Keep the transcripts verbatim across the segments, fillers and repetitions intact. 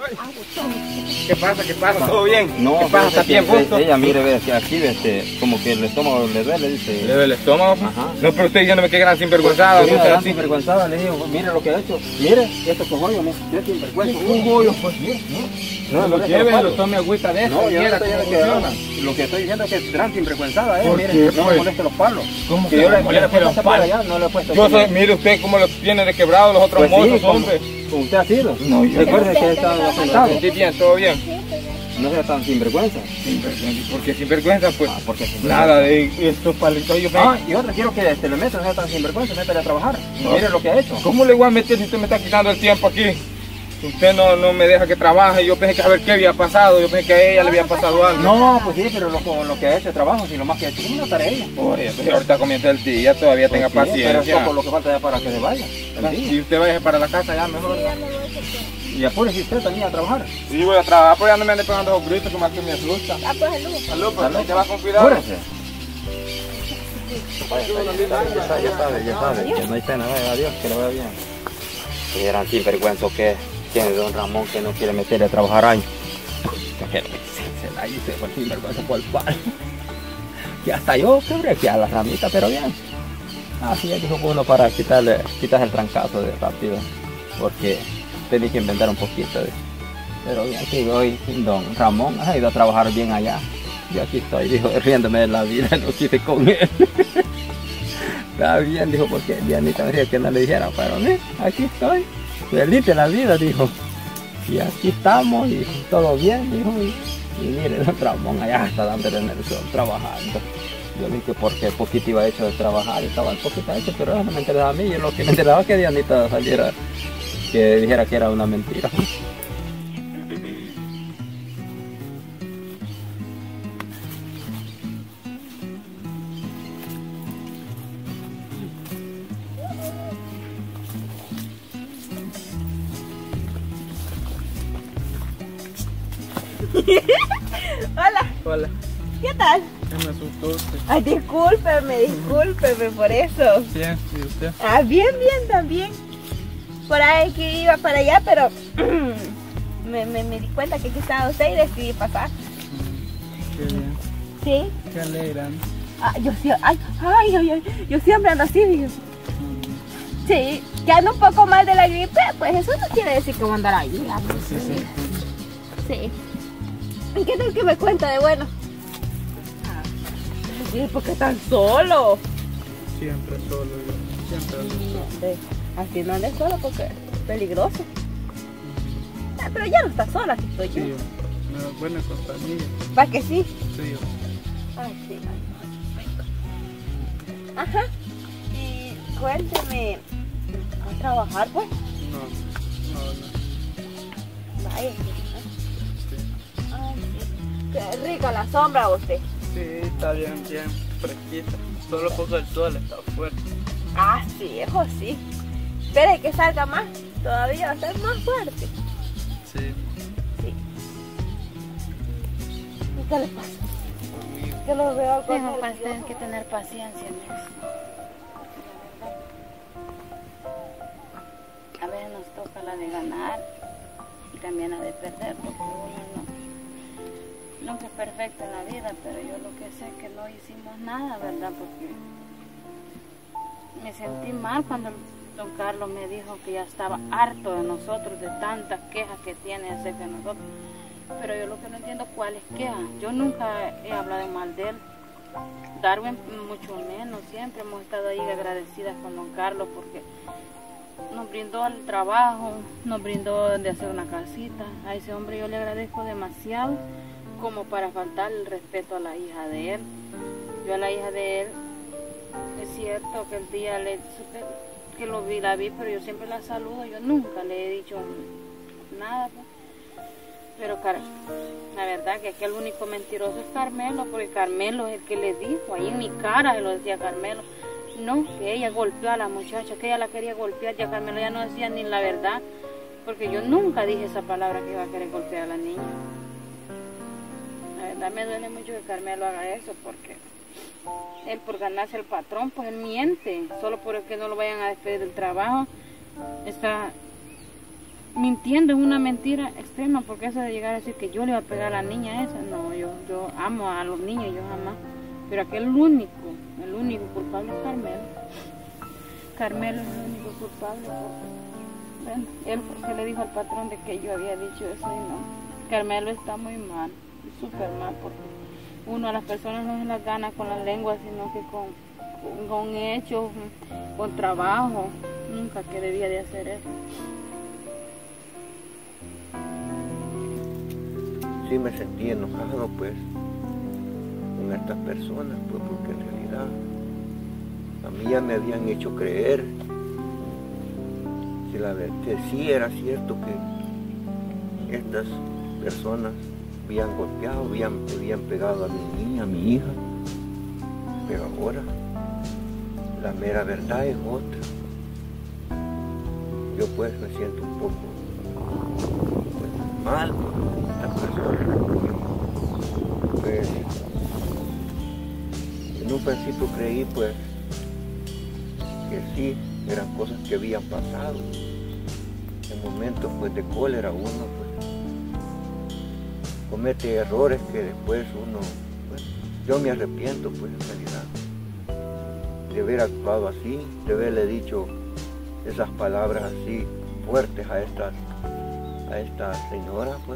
¿Qué pasa? ¿Qué pasa? ¿Todo bien? No, ¿qué pasa? ¿Está bien, justo? Ella, mire, ve, que aquí, ve, este, como que el estómago le duele, dice. ¿Le duele el estómago? Ajá. No, pero usted diciéndome que gran sinvergüenzada. Mira, ¿No? gran sinvergüenzada, le digo, mire lo que ha hecho. Mire, esto con hoyo, mire, qué sinvergüenza. Un bollo, pues. Mire, No, lo lleve, lo tome agüita de eso. No, yo no mira estoy cómo diciendo funciona. que, lo que estoy diciendo es que es gran sinvergüenzada, eh, ¿Por mire, qué, no me pues? moleste los palos. ¿Cómo que que yo no le le yo le he moleste puesto los esa para palos? allá, no le he puesto Yo aquí, soy, ¿no? mire usted cómo lo tiene de quebrado los otros Pues sí, mozos, como- hombre. como usted ha sido. No, yo- Recuerde que está sentado. ¿Sí bien? ¿Todo bien? No sea tan sinvergüenza. Sinvergüenza. ¿Por qué sinvergüenza? Pues Ah, porque sinvergüenza. nada de estos palitos. Yo Ah, y otra, quiero que este, le meta, no sea tan sinvergüenza, métale a trabajar. No. Mire lo que ha hecho. ¿Cómo le voy a meter si usted me está quitando el tiempo aquí? Usted no, no me deja que trabaje. Yo pensé que a ver qué había pasado. Yo pensé que a ella le había pasado algo. No, pues sí, pero lo, con lo que ha hecho de trabajo, si lo más que ha hecho es una tarea. Por eso, y ahorita comienza el día, todavía Pues tenga sí, pero es paciencia. poco lo que falta ya para que se vaya. el día. Si usted vaya para la casa ya mejor. Y apúrese usted también a trabajar. Sí, voy a trabajar, pero ya no me ande pegando esos gritos que más que me asusta. Ah, pues salud. Salud, pues te vas con cuidado. Apúrese. Ya sabe, ya sabe, ya sabe, que no hay pena, vaya, adiós, que le vaya bien. Y eran sinvergüenza que tiene don Ramón que no quiere meterle a trabajar ahí. Que se la hice por sinvergüenza por el palo. Que hasta yo quebré aquí a la ramita, pero bien. Así es, dijo uno para quitarle, quitarse el trancazo de rápido. Porque tenía que inventar un poquito de. Pero bien, que hoy don Ramón ha ido a trabajar bien allá. Yo aquí estoy, dijo, riéndome de la vida, no quise con él. Está bien, dijo, porque Dianita me dijo que no le dijera, pero ¿eh? Aquí estoy, feliz de la vida, dijo. Y aquí estamos, y todo bien, dijo. Y, y mire, don Ramón allá está dándole en el sol, trabajando. Yo vi que porque poquito iba hecho de trabajar, estaba un poquito hecho, pero eso no me interesaba a mí. Yo lo que me interesaba que Dianita saliera, que dijera que era una mentira. Hola, Hola, ¿qué tal? ya me asustó usted. Ay, discúlpeme, discúlpeme por eso. Bien, ¿y usted? Ah, bien, bien, también. Por ahí que iba para allá, pero me, me, me di cuenta que aquí estaba usted y decidí pasar. Qué bien, ¿Sí? qué alegran. Ah, yo, sí- ay, ay, ay, ay, yo siempre ando así, dije. Sí, que ando un poco mal de la gripe, pues eso no quiere decir que voy a andar ahí. Sí, sí. Sí. ¿Y qué tal que me cuenta de bueno? Sí, porque tan solo. Siempre solo yo, siempre ando solo. Así no andes solo porque es peligroso. Ah, pero ya no estás sola, aquí estoy yo. Sí, una buena compañía. ¿Para que sí? Sí, Ay, sí, ay, no. Ajá. Y cuénteme, ¿a trabajar pues? no, no, no. Vaya. Sí. Ay, sí. Qué rica la sombra usted. Sí, está bien, bien fresquita. Solo porque el sol está fuerte. Ah, sí, eso sí. Espere que salga más. Todavía va a ser más fuerte. Sí. Sí. ¿Y qué le pasa? Que lo veo con Tengo nervioso. tienen que tener paciencia, amigos. A veces nos toca la de ganar y también la de perder, porque uno no, nunca es perfecto en la vida, pero yo lo que sé es que no hicimos nada, ¿verdad? Porque me sentí mal cuando don Carlos me dijo que ya estaba harto de nosotros, de tantas quejas que tiene acerca de nosotros. Pero yo lo que no entiendo cuáles quejas. Yo nunca he hablado mal de él. Darwin mucho menos. Siempre hemos estado ahí agradecidas con don Carlos porque nos brindó el trabajo, nos brindó de hacer una casita. A ese hombre yo le agradezco demasiado como para faltar el respeto a la hija de él. Yo a la hija de él, es cierto que el día le supe que lo vi, la vi, pero yo siempre la saludo. Yo nunca le he dicho nada, pues. Pero la verdad que aquí el único mentiroso es Carmelo, porque Carmelo es el que le dijo, ahí en mi cara se lo decía Carmelo, no, que ella golpeó a la muchacha, que ella la quería golpear, ya Carmelo ya no decía ni la verdad, porque yo nunca dije esa palabra que iba a querer golpear a la niña. La verdad me duele mucho que Carmelo haga eso, porque él por ganarse el patrón, pues él miente, solo por el que no lo vayan a despedir del trabajo, está mintiendo, es una mentira extrema, porque eso de llegar a decir que yo le iba a pegar a la niña esa, no, yo, yo amo a los niños, yo jamás, pero aquel el único, el único culpable es Carmelo. Carmelo es el único culpable, porque, bueno, él porque le dijo al patrón de que yo había dicho eso y no, Carmelo está muy mal, súper mal, porque uno a las personas no se las gana con la lengua, sino que con, con, con hechos, con trabajo, nunca que debía de hacer eso. Sí me sentí enojado pues con estas personas, pues porque en realidad a mí ya me habían hecho creer que, la, que sí era cierto que estas personas habían golpeado, habían, habían pegado a mi niña, a mi hija, pero ahora la mera verdad es otra. Yo pues me siento un poco pues, mal por estas personas. Pues en un principio creí pues que sí, eran cosas que habían pasado. En momentos pues de cólera uno pues comete errores que después uno, pues, yo me arrepiento pues en realidad de haber actuado así, de haberle dicho esas palabras así fuertes a estas a esta señora pues,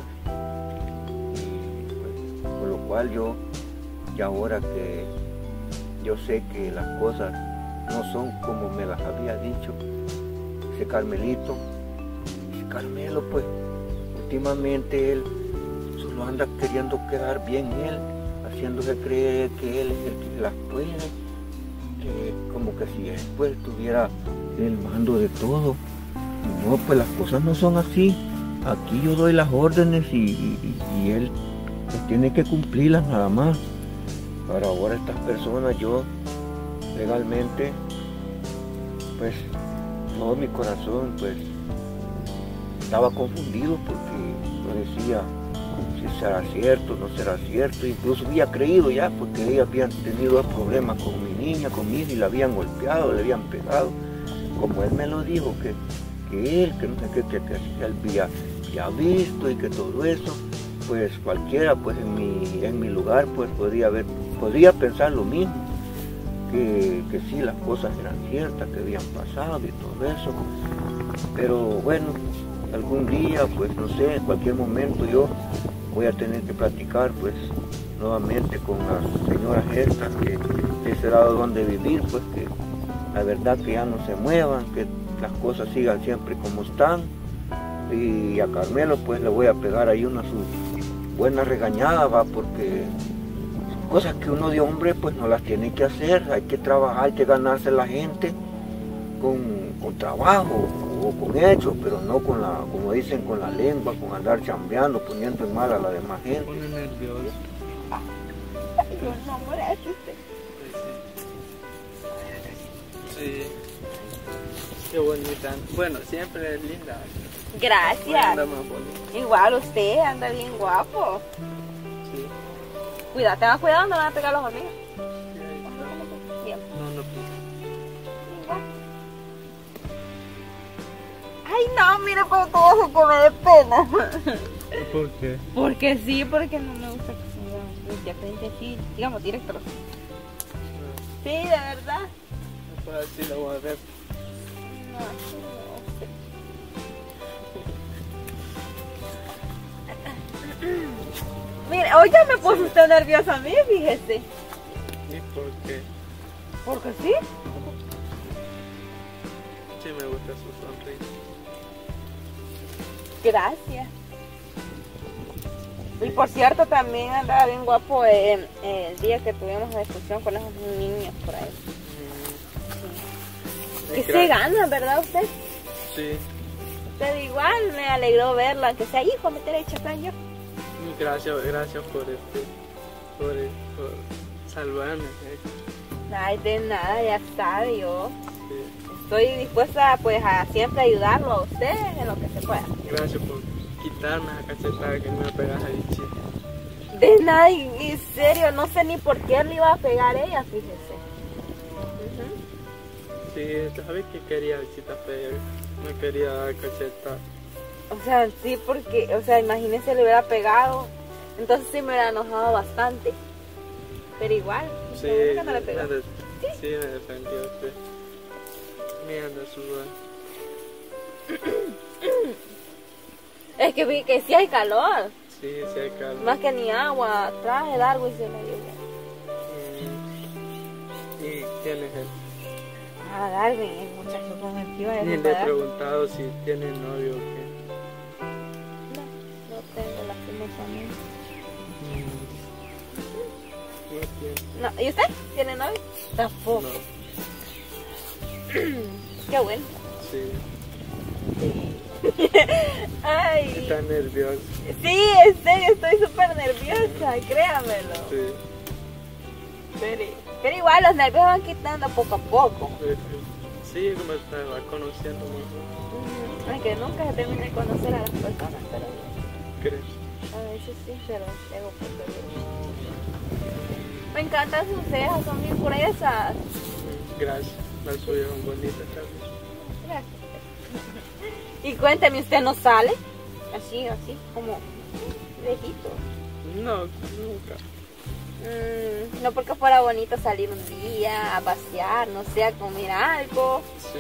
y, pues con lo cual yo y ahora que yo sé que las cosas no son como me las había dicho ese Carmelito, ese Carmelo pues últimamente él solo anda queriendo quedar bien él, haciéndose creer que él es el que las puede, que como que si él pues tuviera el mando de todo. No, pues las cosas no son así. Aquí yo doy las órdenes y, y, y él pues, tiene que cumplirlas nada más. Pero ahora estas personas, yo legalmente, pues todo mi corazón pues estaba confundido porque no decía si será cierto, no será cierto. Incluso había creído ya porque ellos habían tenido problemas con mi niña, con mi hija y la habían golpeado, le habían pegado. Como él me lo dijo, que, que él, que no sé qué, que, que, que él había, había visto y que todo eso, pues cualquiera pues en mi, en mi lugar pues podría, haber, podría pensar lo mismo, que, que sí las cosas eran ciertas, que habían pasado y todo eso. Pero bueno, algún día pues no sé, en cualquier momento yo voy a tener que platicar pues nuevamente con las señoras estas que de ese lado donde vivir, pues que la verdad que ya no se muevan, que las cosas sigan siempre como están. Y a Carmelo pues le voy a pegar ahí una su buena regañada, va, porque son cosas que uno de hombre pues no las tiene que hacer, hay que trabajar, hay que ganarse la gente con, con trabajo o con hechos, pero no con la, como dicen, con la lengua, con andar chambeando, poniendo en mal a la demás gente. Pone nervioso. No, no, Sí. Qué bonita. Bueno, siempre es linda. gracias. Anda más bonita. Igual usted anda bien guapo. Sí. Cuidado, tenga cuidado, no me van a pegar los amigos. Bien. No, no puedo. Igual. Ay, no, mire, pero todo se come de pena. ¿Por qué? Porque sí, porque no me gusta que se vean de frente así, digamos, directo. Sí, de verdad. Pues así lo voy a ver. No, no sé. Mire, hoy ya me puso usted nerviosa a mí, fíjese. ¿Y por qué? Porque sí. Sí me gusta su sonrisa. Gracias. Y por cierto, también andaba bien guapo eh, eh, el día que tuvimos la discusión con esos niños por ahí. Mm. Que Es se gra- gana, ¿verdad usted? Sí. Usted igual me alegró verla, aunque sea hijo, meter el chapán yo. Y Gracias, gracias por este, por, por salvarme. eh. Ay, de nada, ya sabe, yo Sí. estoy dispuesta pues a siempre ayudarlo a usted en lo que se pueda. Gracias por quitarme esa cachetada que me pegas ahí, chico. De nada, y- en serio, no sé ni por qué le iba a pegar ella, fíjese. Ujú. Sí, ¿sabes qué quería, chita fea? Me quería dar cachetada. O sea, sí, porque, o sea, imagínense, le hubiera pegado. Entonces sí me hubiera enojado bastante. Pero igual, Sí, nunca no le pegó. me de- sí, me defendió usted. Me anda sudando. Es que vi que sí hay calor. Sí, sí hay calor. Más que ni agua, traje largo y se me lluvia. Mm. ¿Y quién es él? Ah, Darwin, el muchacho con el que iba a Ni le he comparar. preguntado si tiene novio o qué. No, no tengo lastimosamente. Mm. No tiene. No, ¿y usted? ¿Tiene novio? Tampoco. No, Qué bueno. sí. Ay. Está nervioso. Sí, en serio, estoy súper nerviosa, créamelo. Sí. Pero, pero igual los nervios van quitando poco a poco. Sí, como está, va conociendo mejor. Ujú. Aunque nunca se termina de conocer a las personas, pero ¿Crees? a veces sí, pero tengo poco de... Me encantan sus cejas, son bien gruesas. Mm, Gracias. Las suyas son bonitas también. Gracias. Y cuénteme, ¿usted no sale? Así, así, como viejito. No, nunca. Mm, no porque fuera bonito salir un día a pasear, no sé, a comer algo. Sí.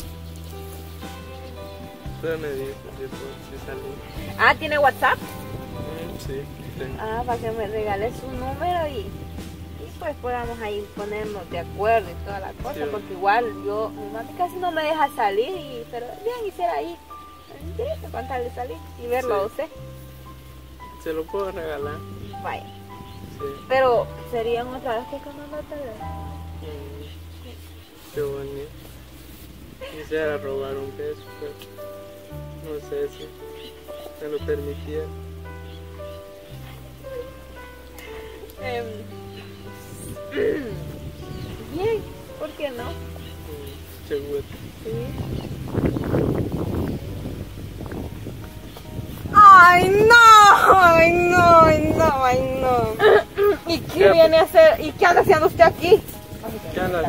Usted me dijo después de salir. Ah, ¿tiene WhatsApp? Mm, Sí, sí. Ah, para que me regale su número y, y pues podamos ahí ponernos de acuerdo y toda la cosa, Sí. porque igual yo, mi mami casi no me deja salir, y, pero bien quisiera ir, sí, con tal de salir y verlo Sí. a usted. Se lo puedo regalar. Vaya, Sí. pero serían otra vez que no me teléfono. Mm, Qué bonito. Quisiera robar un beso, pero no sé si me lo permitiera. Em, bien, ¿por qué no? Mm, Seguro. Sí. Ay, no, ay, no, ay, no, ay, no. ¿Y qué viene a hacer? ¿Y qué anda haciendo usted aquí? Ya la-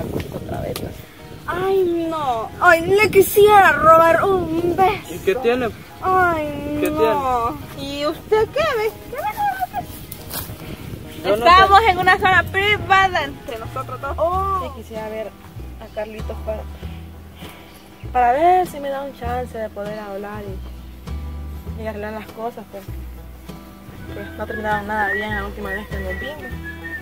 Ay, no. Ay, le quisiera robar un beso. ¿Y qué tiene? Ay, ¿Qué no. ¿Y usted qué ve? ¿Qué ve? Yo no Estamos en una zona privada entre nosotros dos. Oh. Sí, quisiera ver a Carlitos para, para ver si me da un chance de poder hablar y, y arreglar las cosas, pues. Pues no terminaron nada bien la última vez que nos vimos.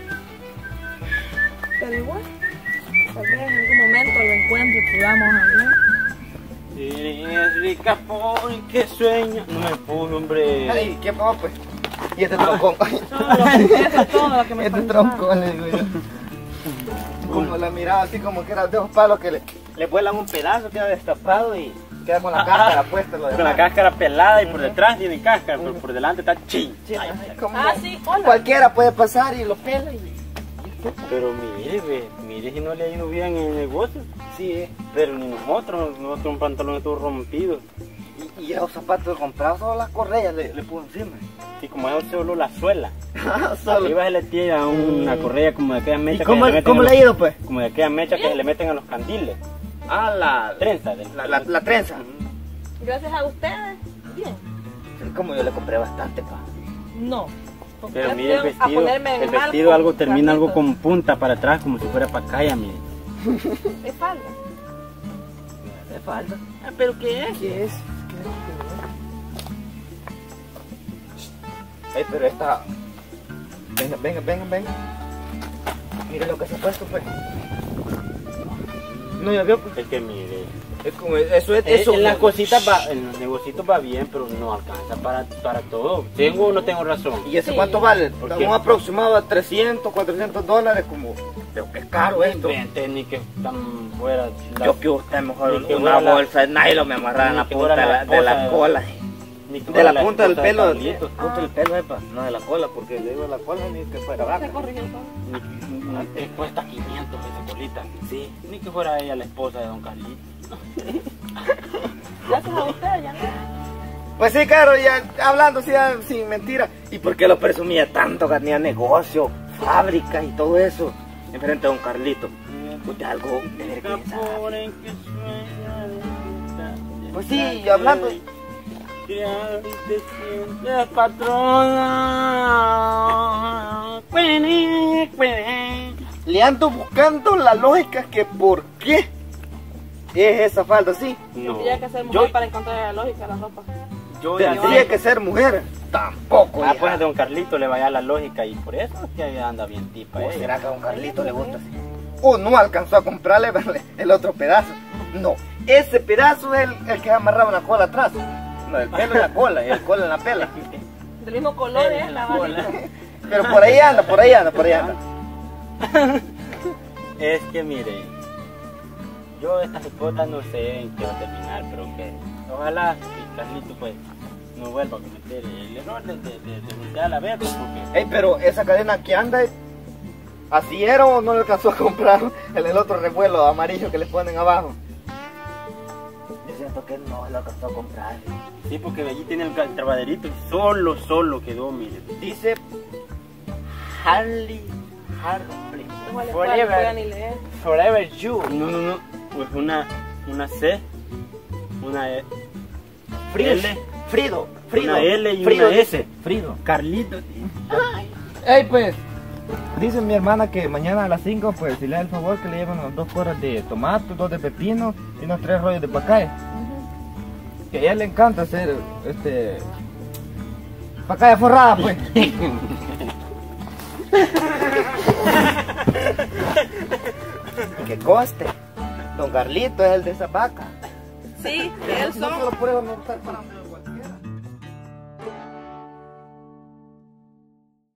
Pero igual, tal vez en algún momento lo encuentre y podamos hablar. Eres rica porque sueña. No me pude, hombre. Ay, ¿qué pasó, pues? Y este troncón. Eso es todo lo que me Este falta. troncón, le digo yo. Como la miraba así, como que era de esos palos que le, le vuelan un pedazo, queda destapado y queda con la cáscara puesta. Lo Con la demás. cáscara pelada y por detrás tiene cáscara, pero por delante está chin. Sí, Ay, ay, como Ah, sí, hola. cualquiera puede pasar y lo pela. Y... Pero mire, ve, mire si no le ha ido bien en el negocio. Sí, eh. Pero ni nosotros, nosotros un pantalón todo rompido. Y, y esos zapatos comprados, solo las correas le, le puso encima. Y como eso solo la suela. Solo. Arriba se le tira una correa como de aquellas ¿Y mechas cómo, que se le meten cómo en le ha los- ido, pues? Como de aquellas mechas que se le meten a los candiles. Ah, la, Trenza. del- la, la, la trenza. Gracias a ustedes. Bien. Como yo le compré bastante, pa. No. Pero mire el A vestido, ponerme el mal vestido con algo termina algo Carlitos. con punta para atrás, como si fuera para acá, mire. Es falda. Me falta. Ah, ¿pero qué es? ¿Qué es? Ay, pero esta... Venga, venga, venga, venga. Mire lo que se ha puesto, pues. No, ya vio, pues. Es que mire, Es como, eso es, Eh, eso. en las cositas va, en los negocios va bien, pero no alcanza para, para todo. ¿Tengo o no tengo razón? ¿Y ese Sí. cuánto vale? ¿Por Estamos qué? aproximados a trescientos, cuatrocientos dólares, como... Pero que es caro esto. Invente, ni que están fuera. la- Yo que usted mejor Ni que una fuera la- bolsa de nylon me amarrara en ni la que punta fuera de la la, de la esposa. cola. ni que De fuera la punta del esposa de pelo. Carlitos. Punta del pelo, epa. No de la cola, porque le digo la cola ni que fuera vaca. Se corrigió todo. Ni, ni que cuesta quinientos esa colita. Sí. Ni que fuera ella la esposa de don Carlitos. Gracias a ustedes, ya no. Pues sí, claro, ya hablando así, ya, sin mentira. ¿Y por qué lo presumía tanto? Que tenía negocio, fábrica y todo eso. Enfrente de don Carlito. Usted algo de vergüenza. Pues sí, y hablando. ¿Qué te sientes, patrona? Le ando buscando la lógica que por qué es esa falda así. No. Tendría que ser mujer Yo, para encontrar la lógica de la ropa. yo ya Tendría sé. que ser mujer. Tampoco. Ah, hija. pues a don Carlito le vaya la lógica y por eso es que anda bien tipa ¿O ella. será que a don Carlito le gusta así? O no alcanzó a comprarle verle, el otro pedazo. No, ese pedazo es el, el que amarraba una cola atrás. No, el pelo en la cola y el cola en la pela. Del mismo color, ¿eh? La varita. Pero por ahí anda, por ahí anda, por ahí anda. Es que mire, yo esta cipota no sé en qué va a terminar, pero que ojalá que Carlito pues no vuelva a cometer el error de, de, de, de voltear a ver, pues, porque Ey, pero esa cadena que anda, ¿así era o no le alcanzó a comprar el, el otro revuelo amarillo que le ponen abajo? Yo siento que no lo alcanzó a comprar. sí, porque allí tiene el trabaderito y solo, solo quedó, mire. Dice Harley, Harley, No vale, no pueden Forever, ni leer. Forever You. No, no, no, pues una, una C, una E, Frido, L, Frido, Frido, una L y Frido una dice, S. Frido. Carlito. Ey, pues, dice mi hermana que mañana a las cinco, pues, si le da el favor que le lleven unas dos coras de tomate, dos de pepino y unos tres rollos de pacaya. Que a ella le encanta hacer, este, pacaya forrada, pues. Que coste, don Carlito es el de esa vaca. Sí, él No son. se lo pruebo, no está para...